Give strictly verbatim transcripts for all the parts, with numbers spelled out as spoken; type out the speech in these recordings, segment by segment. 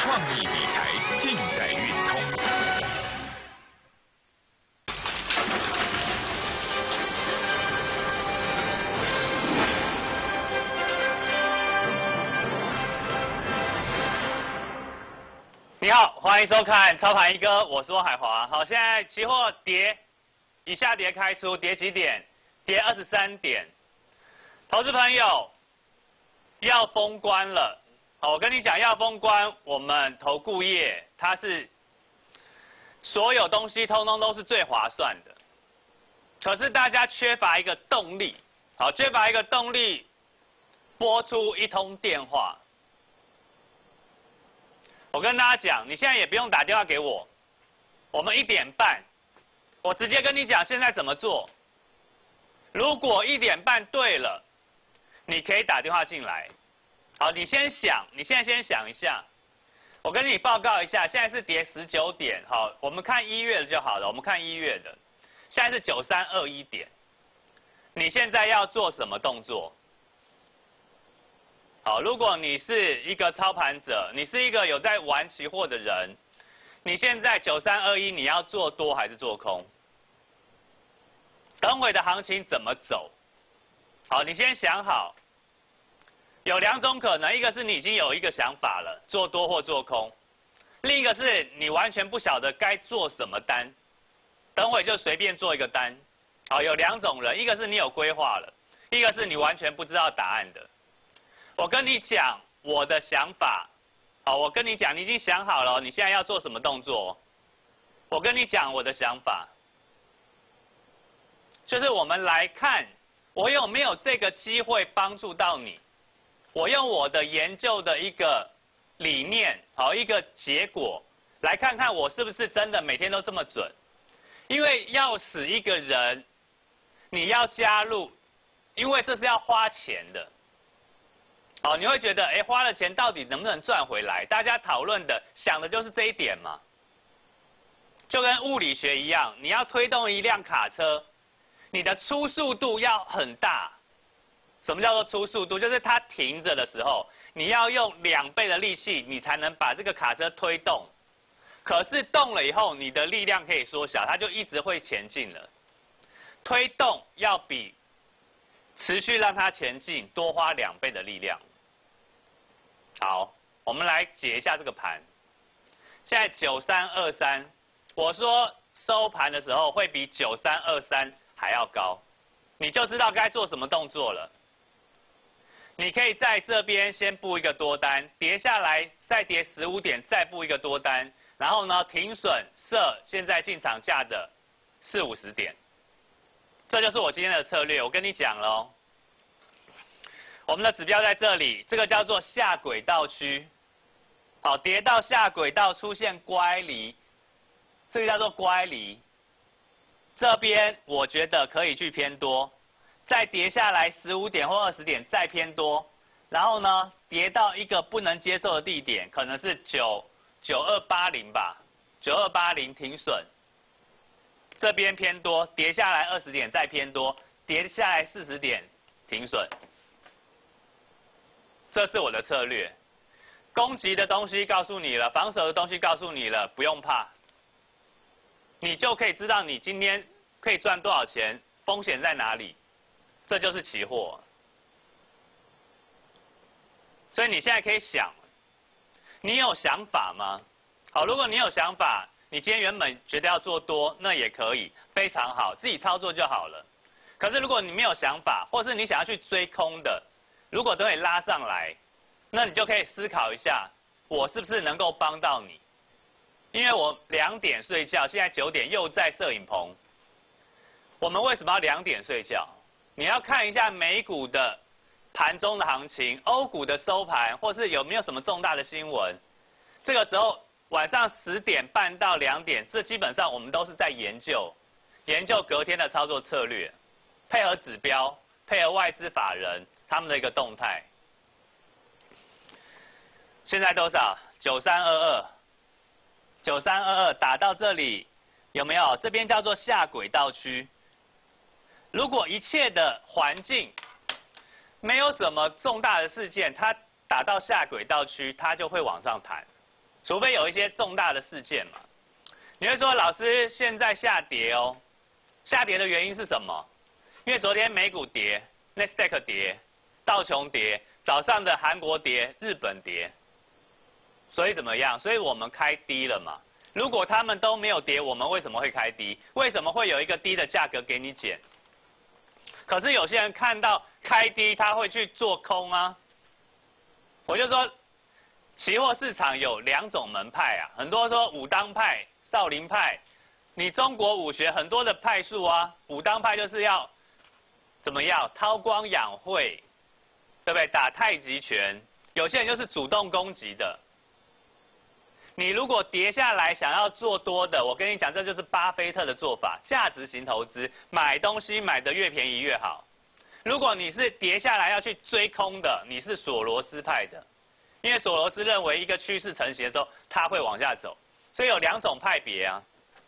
创意理财尽在运通。 你好，欢迎收看操盘一哥，我是汪海华。好，现在期货跌，以下跌开出，跌几点？跌二十三点。投资朋友要封关了，好，我跟你讲，要封关，我们投顾业它是所有东西通通都是最划算的，可是大家缺乏一个动力，好，缺乏一个动力，拨出一通电话。我跟大家讲，你现在也不用打电话给我，我们一点半，我直接跟你讲现在怎么做。如果一点半对了，你可以打电话进来。好，你先想，你现在先想一下。我跟你报告一下，现在是跌十九点，好，我们看一月的就好了。我们看一月的，现在是九三二一点。你现在要做什么动作？好，如果你是一个操盘者，你是一个有在玩期货的人，你现在九三二一，你要做多还是做空？等会的行情怎么走？好，你先想好。有两种可能，一个是你已经有一个想法了，做多或做空；另一个是你完全不晓得该做什么单，等会就随便做一个单。好，有两种人，一个是你有规划了，一个是你完全不知道答案的。我跟你讲我的想法，好，我跟你讲，你已经想好了，你现在要做什么动作？我跟你讲我的想法，就是我们来看，我有没有这个机会帮助到你？我用我的研究的一个理念，好，一个结果，来看看我是不是真的每天都这么准？因为要使一个人，你要加入，因为这是要花钱的。好，你会觉得，哎，花了钱到底能不能赚回来？大家讨论的、想的就是这一点嘛。就跟物理学一样，你要推动一辆卡车，你的初速度要很大。什么叫做初速度？就是它停着的时候，你要用两倍的力气，你才能把这个卡车推动。可是动了以后，你的力量可以缩小，它就一直会前进了。推动要比持续让它前进多花两倍的力量。好，我们来解一下这个盘。现在九三二三，我说收盘的时候会比九三二三还要高，你就知道该做什么动作了。你可以在这边先布一个多单，跌下来再跌十五点，再布一个多单，然后呢停损设现在进场价的四五十点，这就是我今天的策略。我跟你讲了哦。我们的指标在这里，这个叫做下轨道区。好，跌到下轨道出现乖离，这个叫做乖离。这边我觉得可以去偏多，再跌下来十五点或二十点再偏多，然后呢跌到一个不能接受的地点，可能是九九二八零吧，九二八零停损。这边偏多，跌下来二十点再偏多，跌下来四十点停损。这是我的策略，攻击的东西告诉你了，防守的东西告诉你了，不用怕，你就可以知道你今天可以赚多少钱，风险在哪里，这就是期货。所以你现在可以想，你有想法吗？好，如果你有想法，你今天原本觉得要做多，那也可以，非常好，自己操作就好了。可是如果你没有想法，或是你想要去追空的，如果都可以拉上来，那你就可以思考一下，我是不是能够帮到你？因为我两点睡觉，现在九点又在摄影棚。我们为什么要两点睡觉？你要看一下美股的盘中的行情，欧股的收盘，或是有没有什么重大的新闻。这个时候晚上十点半到两点，这基本上我们都是在研究，研究隔天的操作策略，配合指标，配合外资法人。他们的一个动态，现在多少？九三二二，九三二二打到这里，有没有？这边叫做下轨道区。如果一切的环境没有什么重大的事件，它打到下轨道区，它就会往上弹。 除非有一些重大的事件嘛。你会说，老师现在下跌哦，下跌的原因是什么？因为昨天美股跌，纳斯达克跌，道琼跌，早上的韩国跌，日本跌，所以怎么样？所以我们开低了嘛。如果他们都没有跌，我们为什么会开低？为什么会有一个低的价格给你减？可是有些人看到开低，他会去做空啊。我就说，期货市场有两种门派啊，很多说武当派、少林派，你中国武学很多的派术啊，武当派就是要怎么样韬光养晦，对不对？打太极拳，有些人就是主动攻击的。你如果跌下来想要做多的，我跟你讲，这就是巴菲特的做法，价值型投资，买东西买得越便宜越好。如果你是跌下来要去追空的，你是索罗斯派的，因为索罗斯认为一个趋势成型的时候，它会往下走，所以有两种派别啊，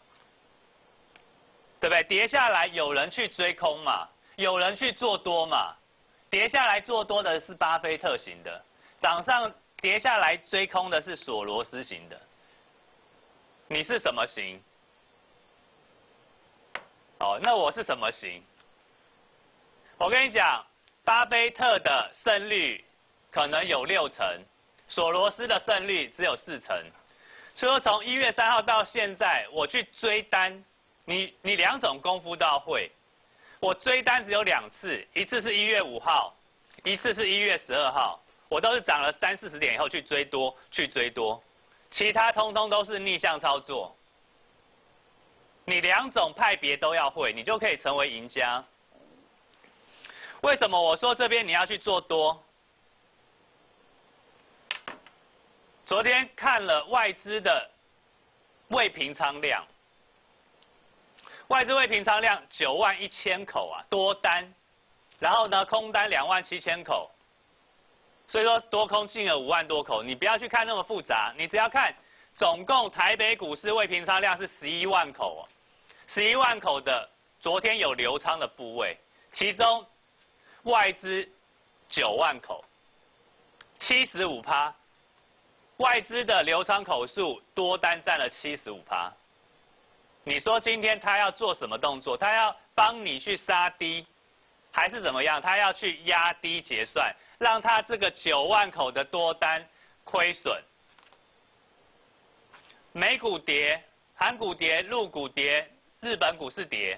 对不对？跌下来有人去追空嘛，有人去做多嘛，跌下来做多的是巴菲特型的，涨上跌下来追空的是索罗斯型的。你是什么型？哦，那我是什么型？我跟你讲，巴菲特的胜率可能有六成，索罗斯的胜率只有四成。所以说，从一月三号到现在，我去追单，你你两种功夫都要会。我追单只有两次，一次是一月五号，一次是一月十二号。我都是涨了三四十点以后去追多，去追多，其他通通都是逆向操作。你两种派别都要会，你就可以成为赢家。为什么我说这边你要去做多？昨天看了外资的未平仓量，外资未平仓量九万一千口啊，多单，然后呢空单两万七千口。所以说多空净额五万多口，你不要去看那么复杂，你只要看总共台北股市未平仓量是十一万口，十一万口的昨天有流仓的部位，其中外资九万口，七十五趴，外资的流仓口数多单占了七十五趴。你说今天他要做什么动作？他要帮你去杀低，还是怎么样？他要去压低结算？让他这个九万口的多单亏损，美股跌，韩股跌，陆股跌，日本股市跌，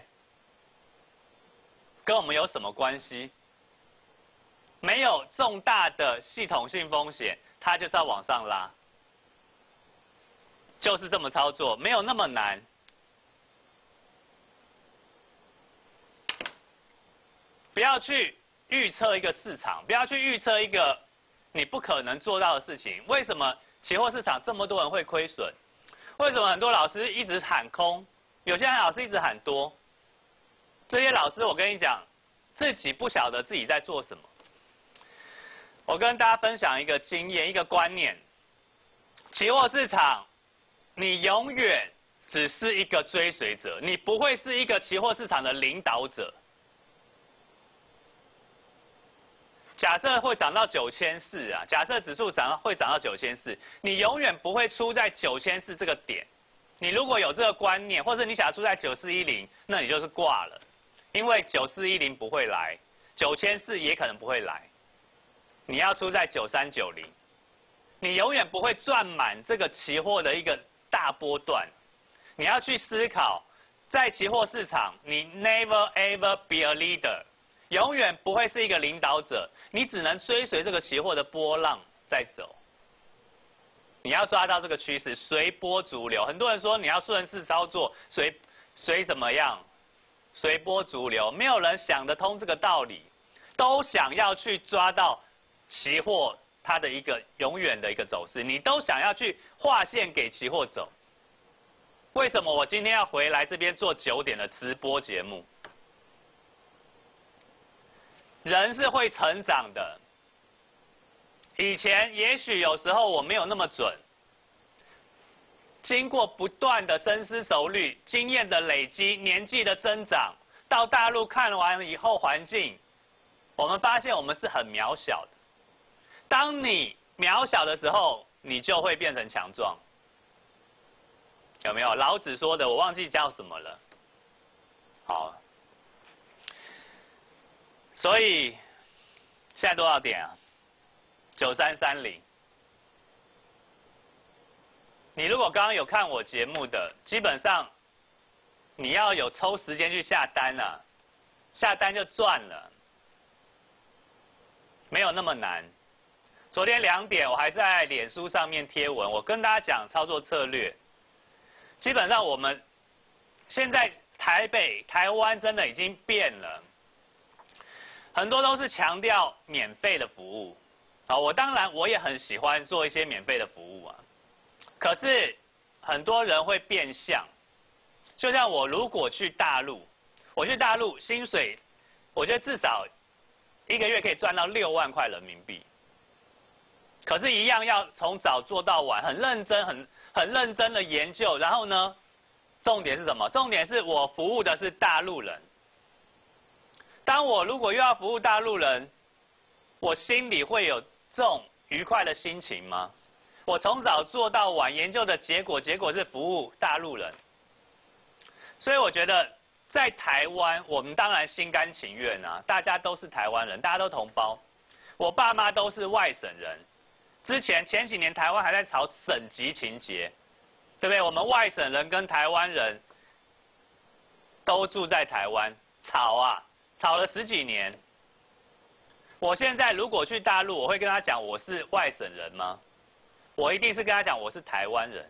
跟我们有什么关系？没有重大的系统性风险，它就是要往上拉，就是这么操作，没有那么难。不要去预测一个市场，不要去预测一个你不可能做到的事情。为什么期货市场这么多人会亏损？为什么很多老师一直喊空，有些老师一直喊多？这些老师，我跟你讲，自己不晓得自己在做什么。我跟大家分享一个经验，一个观念：期货市场，你永远只是一个追随者，你不会是一个期货市场的领导者。假设会涨到九千四啊，假设指数涨会涨到九千四，你永远不会出在九千四这个点。你如果有这个观念，或者你想出在九四一零，那你就是挂了，因为九四一零不会来，九千四也可能不会来。你要出在九三九零，你永远不会赚满这个期货的一个大波段。你要去思考，在期货市场，你 never ever be a leader。永远不会是一个领导者，你只能追随这个期货的波浪在走。你要抓到这个趋势，随波逐流。很多人说你要顺势操作，随随怎么样，随波逐流，没有人想得通这个道理，都想要去抓到期货它的一个永远的一个走势，你都想要去划线给期货走。为什么我今天要回来这边做九点的直播节目？人是会成长的。以前也许有时候我没有那么准，经过不断的深思熟虑、经验的累积、年纪的增长，到大陆看完以后环境，我们发现我们是很渺小的。当你渺小的时候，你就会变成强壮。 有没有？老子说的，我忘记叫什么了。好，所以现在多少点啊？九三三零。你如果刚刚有看我节目的，基本上你要有抽时间去下单啊，下单就赚了，没有那么难。昨天两点我还在脸书上面贴文，我跟大家讲操作策略。基本上我们现在台北、台湾真的已经变了，很多都是强调免费的服务。啊，我当然我也很喜欢做一些免费的服务啊。可是很多人会变相，就像我如果去大陆，我去大陆薪水，我觉得至少一个月可以赚到六万块人民币。可是，一样要从早做到晚，很认真、很很认真的研究。然后呢，重点是什么？重点是我服务的是大陆人。当我如果又要服务大陆人，我心里会有这种愉快的心情吗？我从早做到晚，研究的结果，结果是服务大陆人。所以我觉得，在台湾，我们当然心甘情愿啊，大家都是台湾人，大家都同胞。我爸妈都是外省人，之前前几年台湾还在吵省级情节，对不对？我们外省人跟台湾人都住在台湾，吵啊，吵了十几年。我现在如果去大陆，我会跟他讲我是外省人吗？我一定是跟他讲我是台湾人。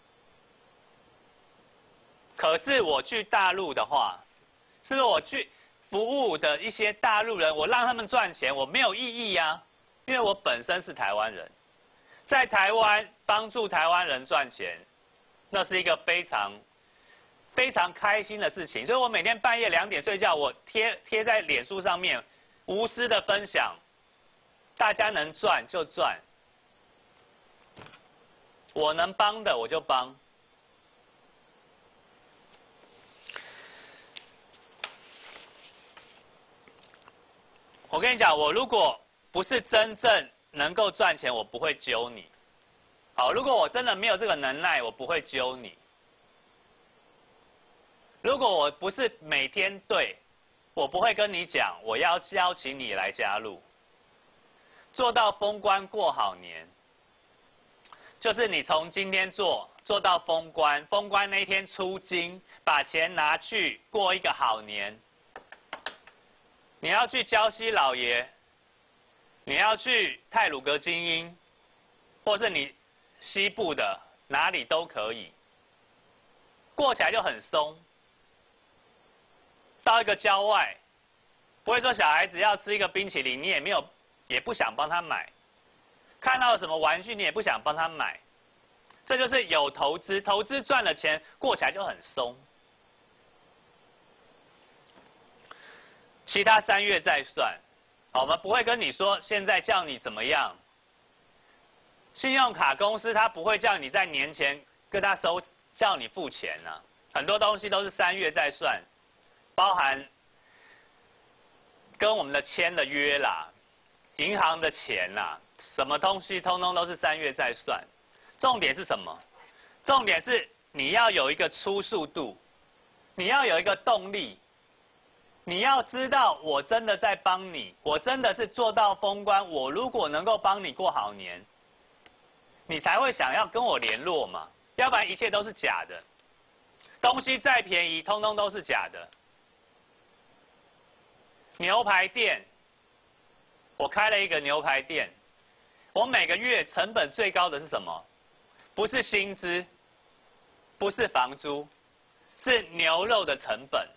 可是我去大陆的话，是不是我去服务的一些大陆人，我让他们赚钱，我没有意义呀？因为我本身是台湾人，在台湾帮助台湾人赚钱，那是一个非常非常开心的事情。所以我每天半夜两点睡觉，我贴贴在脸书上面，无私的分享，大家能赚就赚。我能帮的我就帮。我跟你讲，我如果不是真正能够赚钱，我不会揪你。好，如果我真的没有这个能耐，我不会揪你。如果我不是每天对，我不会跟你讲，我要邀请你来加入。做到封关过好年。就是你从今天做做到封关，封关那一天出金，把钱拿去过一个好年。你要去礁溪老爷，你要去太鲁阁精英，或是你西部的哪里都可以，过起来就很松。到一个郊外，不会说小孩子要吃一个冰淇淋，你也没有，也不想帮他买。看到什么玩具，你也不想帮他买，这就是有投资，投资赚了钱，过起来就很松。其他三月再算，好，我们不会跟你说现在叫你怎么样。信用卡公司他不会叫你在年前跟他收，叫你付钱啊，很多东西都是三月再算，包含跟我们的签的约啦，银行的钱啦。什么东西通通都是三月再算，重点是什么？重点是你要有一个出速度，你要有一个动力，你要知道我真的在帮你，我真的是做到封关，我如果能够帮你过好年，你才会想要跟我联络嘛，要不然一切都是假的，东西再便宜，通通都是假的。牛排店，我开了一个牛排店。我每个月成本最高的是什么？不是薪资，不是房租，是牛肉的成本。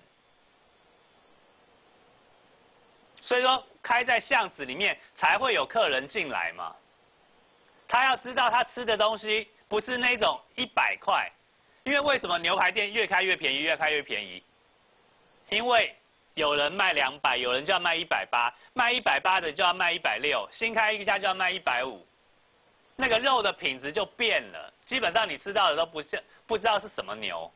所以说，开在巷子里面才会有客人进来嘛。他要知道他吃的东西不是那种一百块，因为为什么牛排店越开越便宜，越开越便宜？因为有人卖两百，有人就要卖一百八，卖一百八的就要卖一百六，新开一家就要卖一百五，那个肉的品质就变了，基本上你吃到的都不是不知道是什么牛。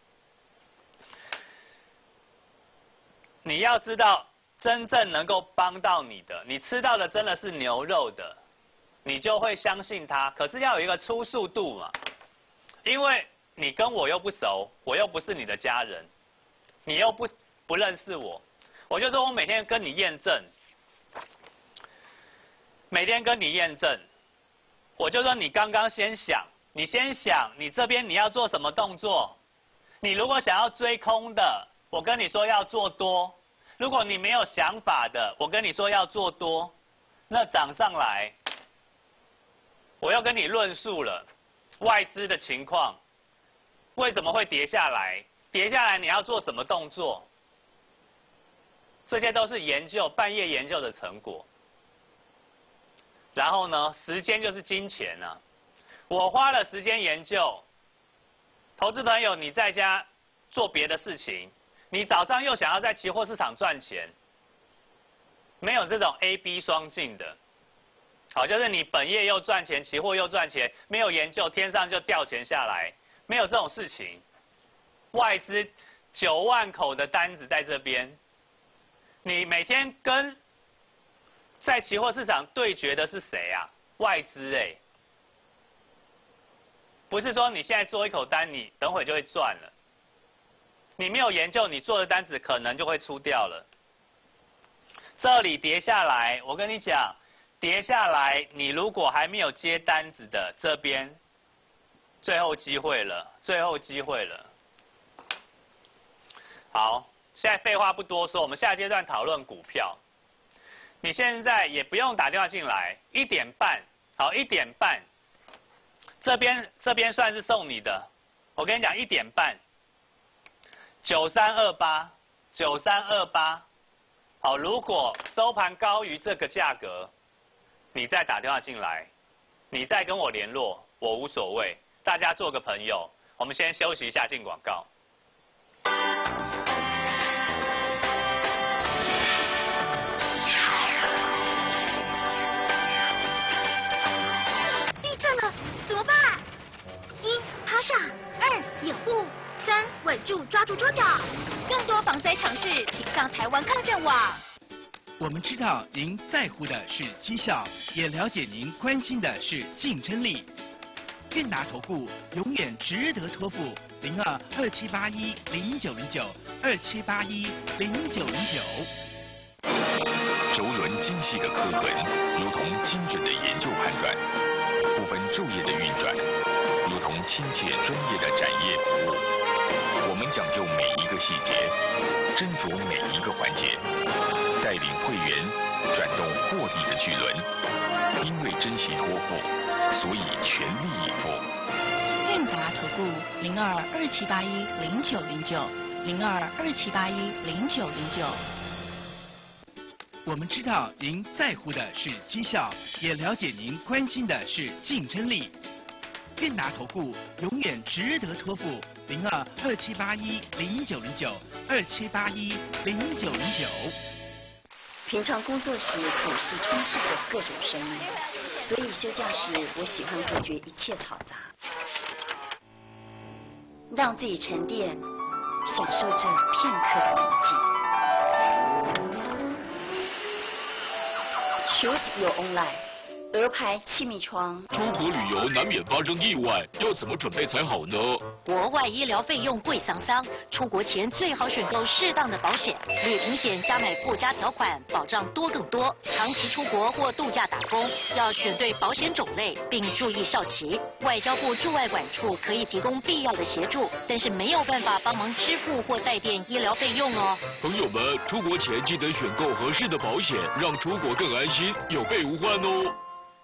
你要知道，真正能够帮到你的，你吃到的真的是牛肉的，你就会相信它。可是要有一个出速度嘛，因为你跟我又不熟，我又不是你的家人，你又不不认识我，我就说我每天跟你验证，每天跟你验证，我就说你刚刚先想，你先想你这边你要做什么动作，你如果想要追空的，我跟你说要做多；如果你没有想法的，我跟你说要做多，那涨上来，我又跟你论述了外资的情况，为什么会跌下来？跌下来你要做什么动作？这些都是研究半夜研究的成果。然后呢，时间就是金钱啊！我花了时间研究，投资朋友你在家做别的事情，你早上又想要在期货市场赚钱，没有这种 A B 双进的。好，就是你本业又赚钱，期货又赚钱，没有研究，天上就掉钱下来，没有这种事情。外资九万口的单子在这边，你每天跟在期货市场对决的是谁啊？外资哎、欸，不是说你现在做一口单，你等会就会赚了。你没有研究，你做的单子可能就会出掉了。这里跌下来，我跟你讲。跌下来，你如果还没有接单子的，这边最后机会了，最后机会了。好，现在废话不多说，我们下阶段讨论股票。你现在也不用打电话进来，一点半，好，一点半，这边这边算是送你的。我跟你讲，一点半，九三二八，九三二八，好，如果收盘高于这个价格。你再打电话进来，你再跟我联络，我无所谓，大家做个朋友。我们先休息一下，进广告。 地震了，怎么办？一趴下，二掩护，三稳住抓住桌角。更多防灾常识，请上台湾抗震网。 我们知道您在乎的是绩效，也了解您关心的是竞争力。韵达投顾永远值得托付，零二二七八一零九零九二七八一零九零九。 轴轮精细的刻痕，如同精准的研究判断；不分昼夜的运转，如同亲切专业的展业服务。我们讲究每一个细节，斟酌每一个环节。带领会员转动获利的巨轮，因为珍惜托付，所以全力以赴。 韵达投顾零二二七八一零九零九零二二七八一零九零九。 我们知道您在乎的是绩效，也了解您关心的是竞争力。韵达投顾永远值得托付，零二二七八一零九零九二七八一零九零九。 平常工作时总是充斥着各种声音，所以休假时我喜欢隔绝一切嘈杂，让自己沉淀，享受这片刻的宁静。Choose your own life。鹅牌气密窗。 出国旅游难免发生意外，要怎么准备才好呢？ 国外医疗费用贵桑桑，出国前最好选购适当的保险，旅平险加买附加条款，保障多更多。长期出国或度假打工，要选对保险种类，并注意效期。外交部驻外管处可以提供必要的协助，但是没有办法帮忙支付或代垫医疗费用哦。 朋友们，出国前记得选购合适的保险，让出国更安心，有备无患哦。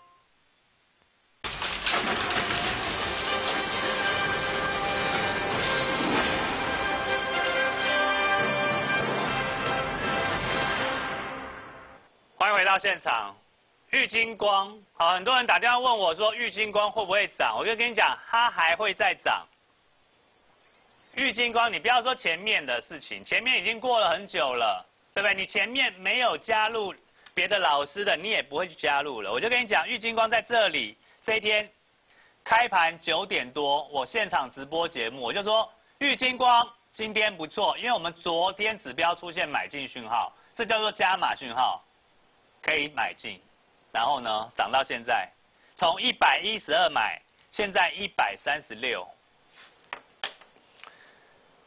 欢迎回到现场。玉晶光，好，很多人打电话问我说玉晶光会不会涨，我就跟你讲，它还会再涨。玉晶光，你不要说前面的事情，前面已经过了很久了，对不对？你前面没有加入别的老师的，你也不会去加入了。我就跟你讲，玉晶光在这里，这一天开盘九点多，我现场直播节目，我就说玉晶光今天不错，因为我们昨天指标出现买进讯号，这叫做加码讯号。可以买进，然后呢，涨到现在，从一百一十二买，现在一百三十六，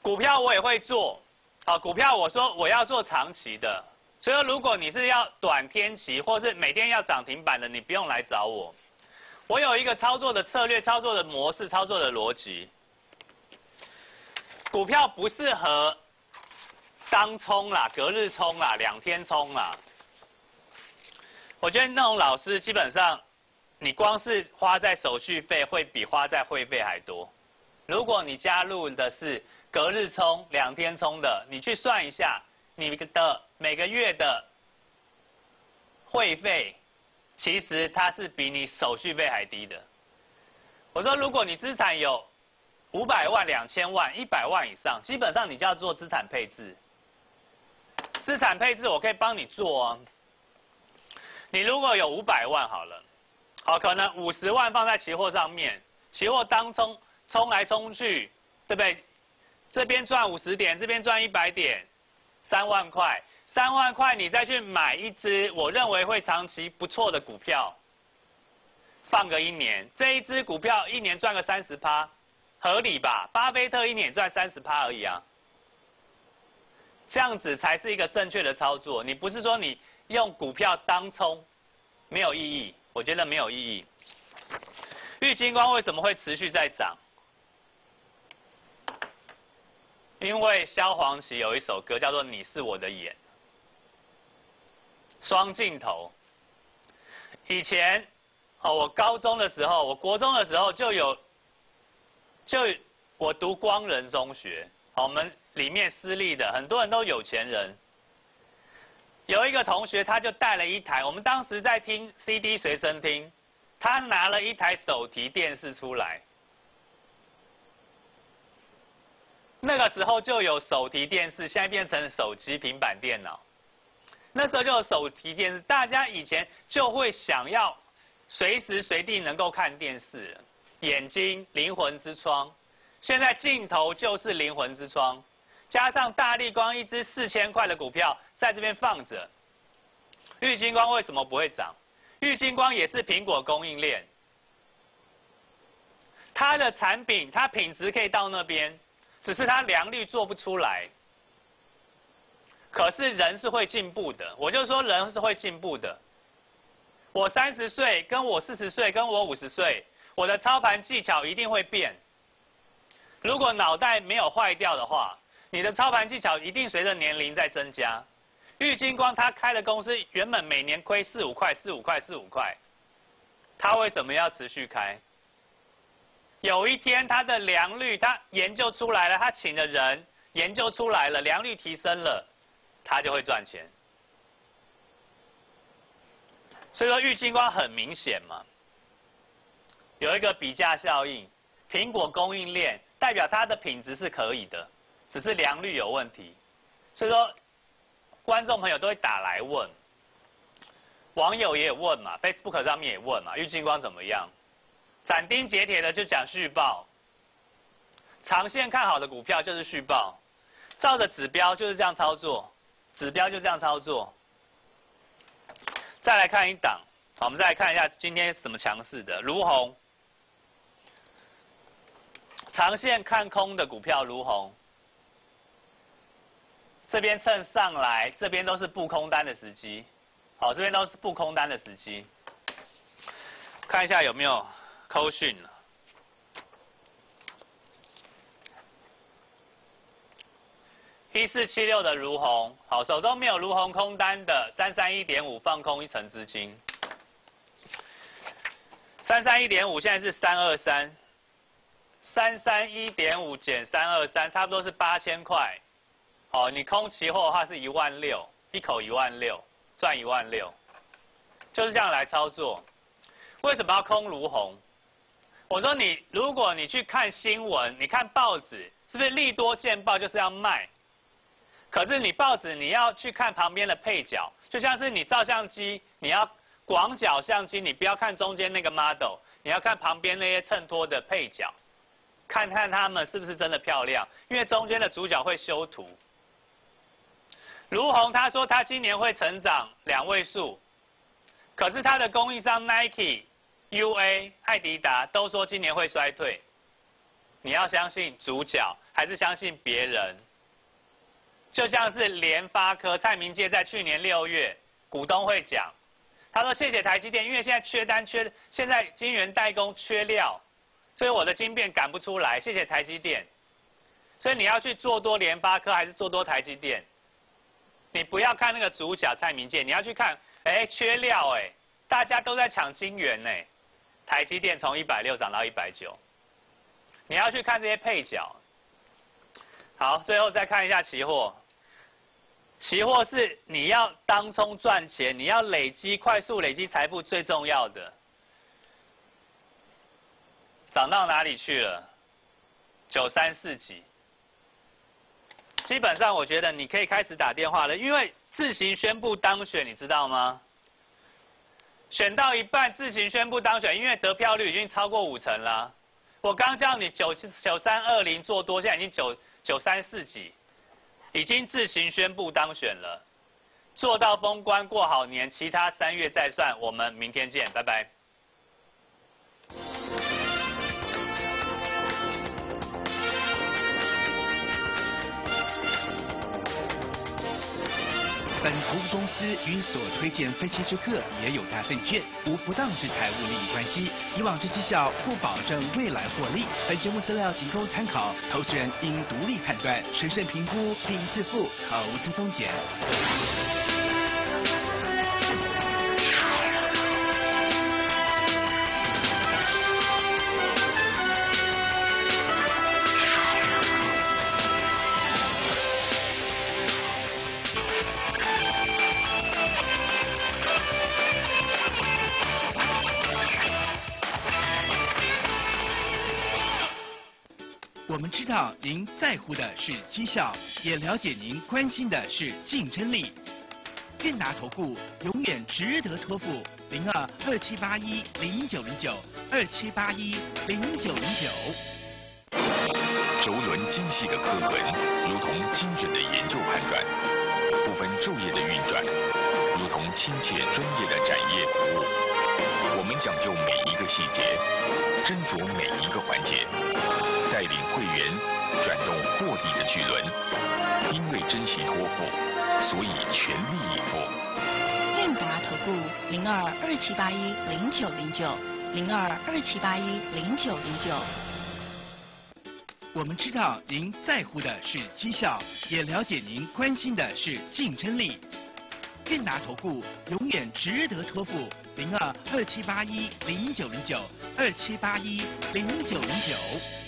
股票我也会做，好，股票我说我要做长期的，所以说如果你是要短天期或是每天要涨停板的，你不用来找我，我有一个操作的策略、操作的模式、操作的逻辑。股票不适合当冲啦、隔日冲啦、两天冲啦。我觉得那种老师基本上，你光是花在手续费会比花在会费还多。如果你加入的是隔日冲、两天冲的，你去算一下你的每个月的会费，其实它是比你手续费还低的。我说，如果你资产有五百万、两千万、一百万以上，基本上你就要做资产配置。资产配置我可以帮你做哦。你如果有五百万好了，好，可能五十万放在期货上面，期货当冲冲来冲去，对不对？这边赚五十点，这边赚一百点，三万块，三万块你再去买一只我认为会长期不错的股票，放个一年，这一只股票一年赚个三十趴。合理吧？巴菲特一年赚三十趴而已啊，这样子才是一个正确的操作。你不是说你用股票当冲，没有意义，我觉得没有意义。玉晶光为什么会持续在涨？因为萧煌奇有一首歌叫做《你是我的眼》，双镜头。以前哦，我高中的时候，我国中的时候就有。就我读光仁中学，我们里面私立的很多人都有钱人。有一个同学他就带了一台，我们当时在听 C D 随身听，他拿了一台手提电视出来。那个时候就有手提电视，现在变成手机、平板电脑。那时候就有手提电视，大家以前就会想要随时随地能够看电视。眼睛，灵魂之窗，现在镜头就是灵魂之窗，加上大立光一支四千块的股票在这边放着，玉晶光为什么不会涨？玉晶光也是苹果供应链，它的产品它品质可以到那边，只是它良率做不出来。可是人是会进步的，我就说人是会进步的。我三十岁，跟我四十岁，跟我五十岁。我的操盘技巧一定会变。如果脑袋没有坏掉的话，你的操盘技巧一定随着年龄在增加。玉晶光他开的公司原本每年亏四五块、四五块、四五块，他为什么要持续开？有一天他的良率他研究出来了，他请的人研究出来了，良率提升了，他就会赚钱。所以说玉晶光很明显嘛。有一个比价效应，苹果供应链代表它的品质是可以的，只是良率有问题。所以说，观众朋友都会打来问，网友也有问嘛 ，Facebook 上面也问嘛，玉晶光怎么样？斩钉截铁的就讲续报，长线看好的股票就是续报，照着指标就是这样操作，指标就这样操作。再来看一档，好，我们再来看一下今天什么强势的，如虹。长线看空的股票如虹，这边蹭上来，这边都是布空单的时机，好，这边都是布空单的时机。看一下有没有扣讯了。一四七六的如虹，好，手中没有如虹空单的，三三一点五放空一成资金。三三一点五现在是三二三。三三一点五减三二三，差不多是八千块。好，你空期货的话是一万六，一口一万六，赚一万六，就是这样来操作。为什么要空如虹？我说你，如果你去看新闻，你看报纸，是不是利多见报就是要卖？可是你报纸你要去看旁边的配角，就像是你照相机，你要广角相机，你不要看中间那个 model， 你要看旁边那些衬托的配角。看看他们是不是真的漂亮，因为中间的主角会修图。如虹他说他今年会成长两位数，可是他的供应商 Nike、U A、艾迪达都说今年会衰退。 你要相信主角，还是相信别人？就像是联发科，蔡明介在去年六月股东会讲，他说谢谢台积电，因为现在缺单缺，现在晶圆代工缺料，所以我的晶片赶不出来，谢谢台积电。所以你要去做多联发科，还是做多台积电？你不要看那个主角蔡明介，你要去看，哎，缺料哎，大家都在抢晶圆呢，台积电从一百六涨到一百九，你要去看这些配角。好，最后再看一下期货。期货是你要当冲赚钱，你要累积快速累积财富最重要的。涨到哪里去了？九三四几。基本上我觉得你可以开始打电话了，因为自行宣布当选，你知道吗？选到一半自行宣布当选，因为得票率已经超过五成了。我刚叫你九九三二零做多，现在已经九九三四几。已经自行宣布当选了，做到封关过好年，其他三月再算。我们明天见，拜拜。 本服务公司与所推荐分期之客也有大证券无不当之财务利益关系，以往之绩效不保证未来获利。本节目资料仅供参考，投资人应独立判断、审慎评估并自负投资风险。我们知道您在乎的是绩效，也了解您关心的是竞争力。韵达投顾永远值得托付，零二二七八一零九零九二七八一零九零九。 轴轮精细的刻痕，如同精准的研究判断；不分昼夜的运转，如同亲切专业的展业服务。我们讲究每一个细节，斟酌每一个环节。带领会员转动获利的巨轮，因为珍惜托付，所以全力以赴。 韵达投顾零二二七八一零九零九零二二七八一零九零九。 我们知道您在乎的是绩效，也了解您关心的是竞争力。韵达投顾永远值得托付，零二二七八一零九零九二七八一零九零九。